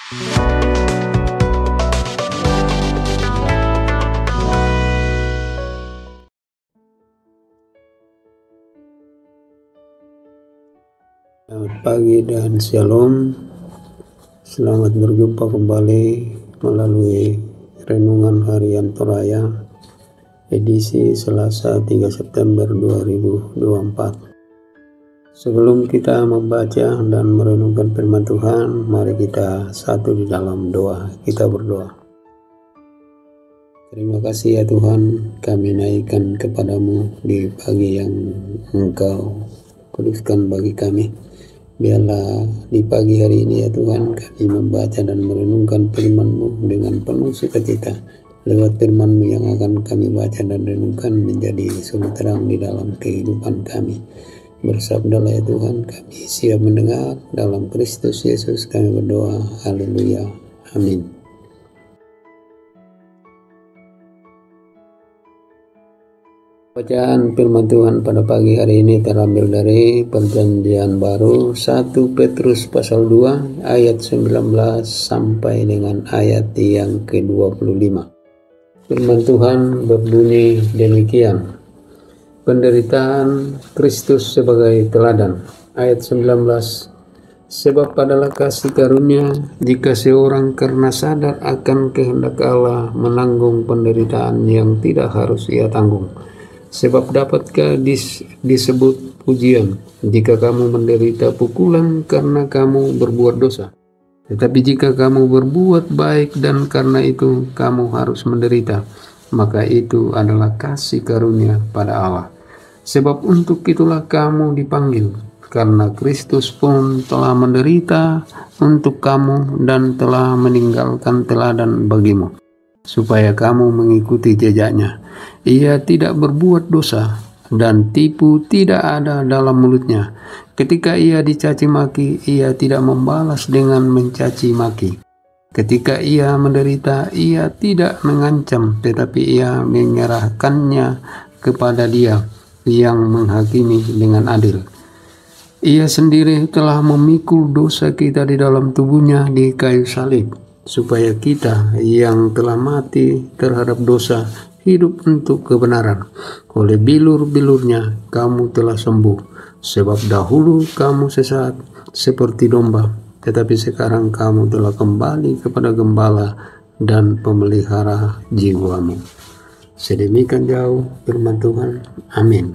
Selamat pagi dan shalom. Selamat berjumpa kembali melalui Renungan Harian Toraya edisi Selasa 3 September 2024. Sebelum kita membaca dan merenungkan firman Tuhan, mari kita satu di dalam doa. Kita berdoa. Terima kasih ya Tuhan, kami naikkan kepadamu di pagi yang Engkau kuduskan bagi kami. Biarlah di pagi hari ini ya Tuhan, kami membaca dan merenungkan firman-Mu dengan penuh sukacita. Lewat firman-Mu yang akan kami baca dan renungkan menjadi sumber terang di dalam kehidupan kami. Bersabdalah ya Tuhan, kami siap mendengar. Dalam Kristus Yesus kami berdoa. Haleluya. Amin. Bacaan firman Tuhan pada pagi hari ini terambil dari Perjanjian Baru 1 Petrus pasal 2 ayat 19 sampai dengan ayat yang ke-25. Firman Tuhan berbunyi demikian. Penderitaan Kristus sebagai teladan. Ayat 19. Sebab adalah kasih karunia jika seorang karena sadar akan kehendak Allah menanggung penderitaan yang tidak harus ia tanggung. Sebab dapatkah disebut pujian jika kamu menderita pukulan karena kamu berbuat dosa? Tetapi jika kamu berbuat baik dan karena itu kamu harus menderita, maka itu adalah kasih karunia pada Allah. Sebab untuk itulah kamu dipanggil, karena Kristus pun telah menderita untuk kamu dan telah meninggalkan teladan bagimu, supaya kamu mengikuti jejaknya. Ia tidak berbuat dosa dan tipu tidak ada dalam mulutnya. Ketika ia dicaci maki, ia tidak membalas dengan mencaci maki. Ketika ia menderita, ia tidak mengancam, tetapi ia menyerahkannya kepada Dia yang menghakimi dengan adil. Ia sendiri telah memikul dosa kita di dalam tubuhnya di kayu salib, supaya kita yang telah mati terhadap dosa hidup untuk kebenaran. Oleh bilur-bilurnya kamu telah sembuh, sebab dahulu kamu sesat seperti domba, tetapi sekarang kamu telah kembali kepada gembala dan pemelihara jiwamu. Sedemikian jauh firman Tuhan. Amin.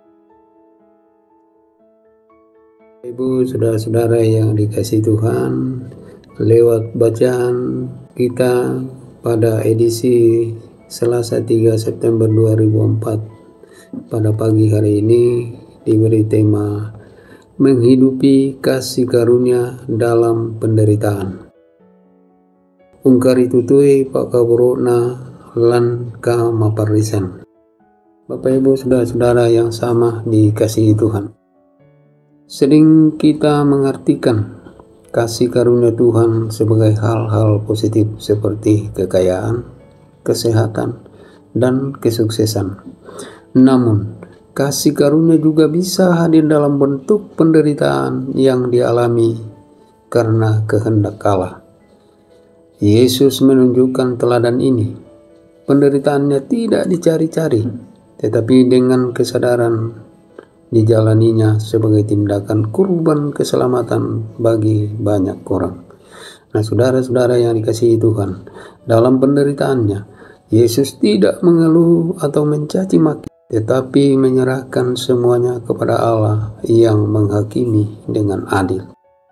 Ibu, saudara-saudara yang dikasihi Tuhan, lewat bacaan kita pada edisi Selasa 3 September 2004 pada pagi hari ini diberi tema menghidupi kasih karunia dalam penderitaan. Ungkari tutui Pak Kaburona lan ka maparisan. Bapak Ibu saudara-saudara yang sama dikasihi Tuhan. Sering kita mengartikan kasih karunia Tuhan sebagai hal-hal positif seperti kekayaan, kesehatan, dan kesuksesan. Namun, kasih karunia juga bisa hadir dalam bentuk penderitaan yang dialami karena kehendak Allah. Yesus menunjukkan teladan ini. Penderitaannya tidak dicari-cari, tetapi dengan kesadaran dijalaninya sebagai tindakan kurban keselamatan bagi banyak orang. Nah, saudara-saudara yang dikasihi Tuhan, dalam penderitaannya, Yesus tidak mengeluh atau mencaci maki, tetapi menyerahkan semuanya kepada Allah yang menghakimi dengan adil.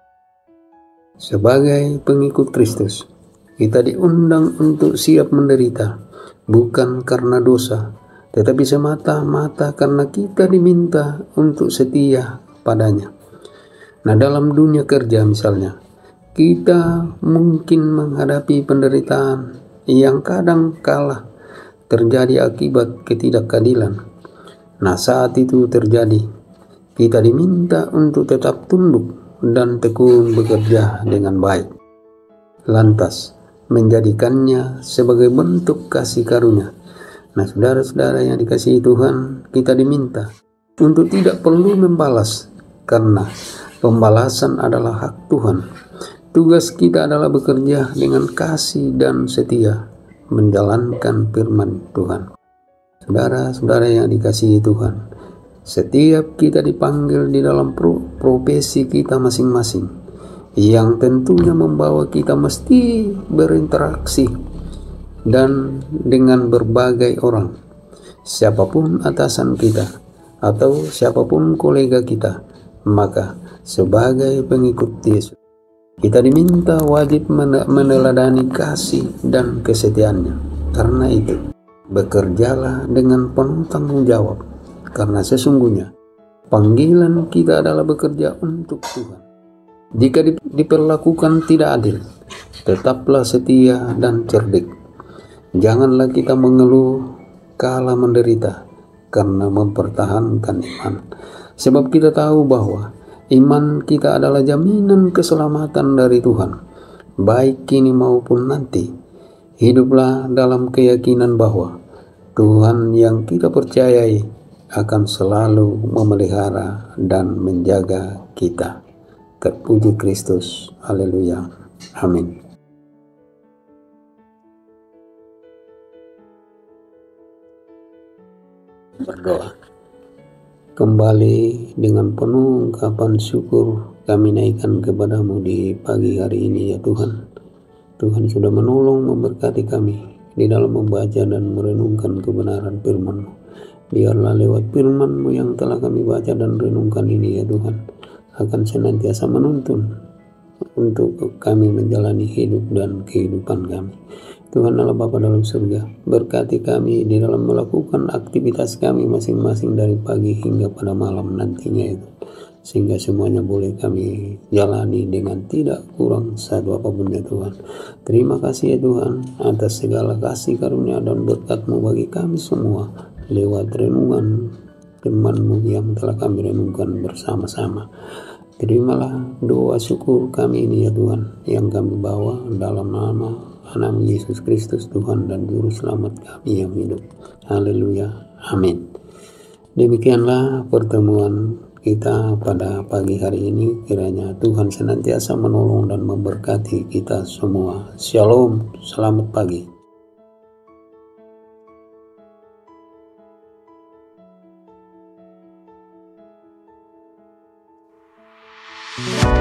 Sebagai pengikut Kristus, kita diundang untuk siap menderita, bukan karena dosa, tetapi semata-mata karena kita diminta untuk setia padanya. Nah, dalam dunia kerja misalnya, kita mungkin menghadapi penderitaan yang kadang kala terjadi akibat ketidakadilan. Nah, saat itu terjadi, kita diminta untuk tetap tunduk dan tekun bekerja dengan baik. Lantas, menjadikannya sebagai bentuk kasih karunia. Nah, saudara-saudara yang dikasihi Tuhan, kita diminta untuk tidak perlu membalas, karena pembalasan adalah hak Tuhan. Tugas kita adalah bekerja dengan kasih dan setia, menjalankan firman Tuhan. Saudara-saudara yang dikasihi Tuhan, setiap kita dipanggil di dalam profesi kita masing-masing, yang tentunya membawa kita mesti berinteraksi dan dengan berbagai orang. Siapapun atasan kita atau siapapun kolega kita, maka sebagai pengikut Yesus, kita diminta wajib meneladani kasih dan kesetiaannya. Karena itu, bekerjalah dengan penuh tanggung jawab, karena sesungguhnya panggilan kita adalah bekerja untuk Tuhan. Jika diperlakukan tidak adil, tetaplah setia dan cerdik. Janganlah kita mengeluh kala menderita karena mempertahankan iman. Sebab kita tahu bahwa iman kita adalah jaminan keselamatan dari Tuhan, baik kini maupun nanti. Hiduplah dalam keyakinan bahwa Tuhan yang kita percayai akan selalu memelihara dan menjaga kita. Terpuji Kristus. Haleluya. Amin. Berdoa. Kembali dengan penuh ungkapan syukur kami naikkan kepadamu di pagi hari ini ya Tuhan. Tuhan sudah menolong memberkati kami di dalam membaca dan merenungkan kebenaran firman-Mu. Biarlah lewat firman-Mu yang telah kami baca dan renungkan ini ya Tuhan, akan senantiasa menuntun untuk kami menjalani hidup dan kehidupan kami. Tuhan Allah Bapa dalam surga, berkati kami di dalam melakukan aktivitas kami masing-masing dari pagi hingga pada malam nantinya itu, sehingga semuanya boleh kami jalani dengan tidak kurang satu apapun ya Tuhan. Terima kasih ya Tuhan atas segala kasih karunia dan berkat-Mu bagi kami semua lewat renungan firman-Mu yang telah kami renungkan bersama-sama. Terimalah doa syukur kami ini ya Tuhan, yang kami bawa dalam nama Anak Yesus Kristus Tuhan dan Juru Selamat kami yang hidup. Haleluya. Amin. Demikianlah pertemuan kita pada pagi hari ini. Kiranya Tuhan senantiasa menolong dan memberkati kita semua. Shalom. Selamat pagi.